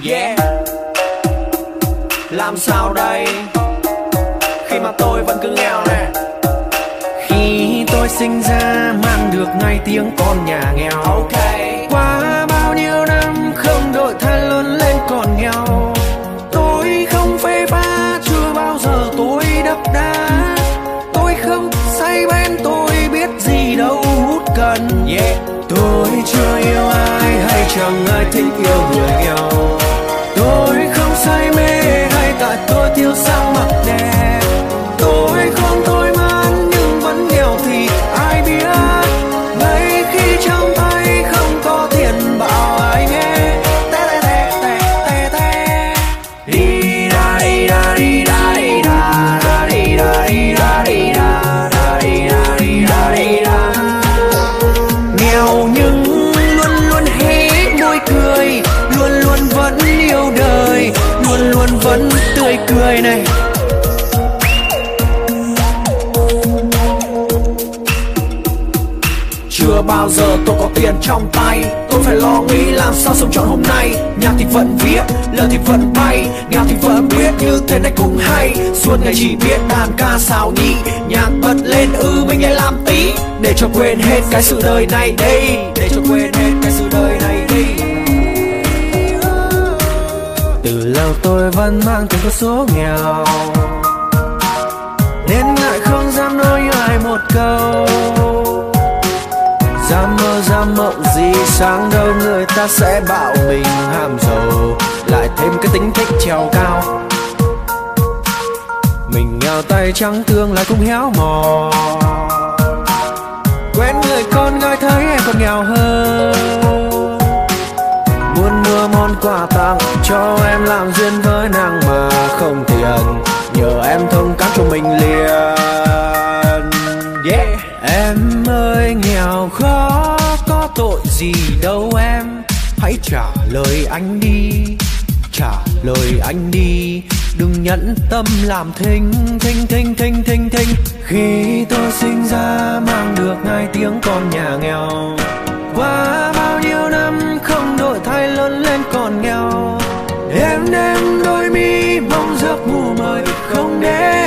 Yeah. Làm sao đây khi mà tôi vẫn cứ nghèo nè. Khi tôi sinh ra mang được ngay tiếng con nhà nghèo. Ok. Qua bao nhiêu năm không đổi thay lớn lên còn nghèo. Tôi không phê pha, chưa bao giờ tôi đập đá. Tôi không say bén, tôi biết gì đâu hút cần. Yeah. Tôi chưa yêu ai hay chẳng ai thích yêu người nghèo. Tôi không say mê hay tại tôi thiếu sang mặt đẹp. Tôi không thôi man nhưng vẫn nghèo thì ai biết. Ngay khi trong tay không có tiền bảo ai nghe. Te te te te te. Đi ra đi ra đi ra đi ra đi ra đi ra đi ra đi ra đi ra đi ra. Nghèo nhưng luôn luôn hé môi cười, luôn luôn vẫn yêu đời, luôn luôn vẫn tươi cười này. Chưa bao giờ tôi có tiền trong tay, tôi phải lo nghĩ làm sao sống trọn hôm nay. Nhạc thì vẫn viết, lời thì vẫn bay, nghèo thì vẫn biết như thế này cũng hay. Suốt ngày chỉ biết đàn ca sao nhị, nhạc bật lên mình lại làm tí. Để cho quên hết cái sự đời này đây, để cho quên hết cái sự đời này đây. Từ lâu tôi vẫn mang từng con số nghèo, nên lại không dám nói ai một câu. Dám mơ dám mộng gì sáng đâu người ta sẽ bảo mình ham giàu, lại thêm cái tính thích trèo cao. Mình nghèo tay trắng tương lai cũng héo mòn. Quen người con gái thấy em còn nghèo hơn, muốn mua món quà tặng cho em làm duyên với nàng mà không tiền, nhờ em thông cảm cho mình liền. Yeah. Em ơi nghèo khó có tội gì đâu em, hãy trả lời anh đi, trả lời anh đi. Đừng nhẫn tâm làm thinh thinh thinh thinh thinh thinh. Khi tôi sinh ra mang được ngay tiếng con nhà nghèo. Qua bao nhiêu năm không đổi thay lớn lên còn nghèo. Em đêm đôi mi mong giấc ngủ mời không đến.